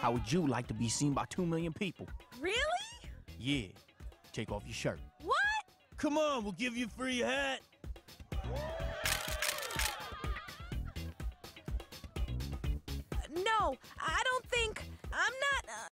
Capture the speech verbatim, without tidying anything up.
How would you like to be seen by two million people? Really? Yeah. Take off your shirt. What? Come on, we'll give you a free hat. No, I don't think... I'm not... Uh...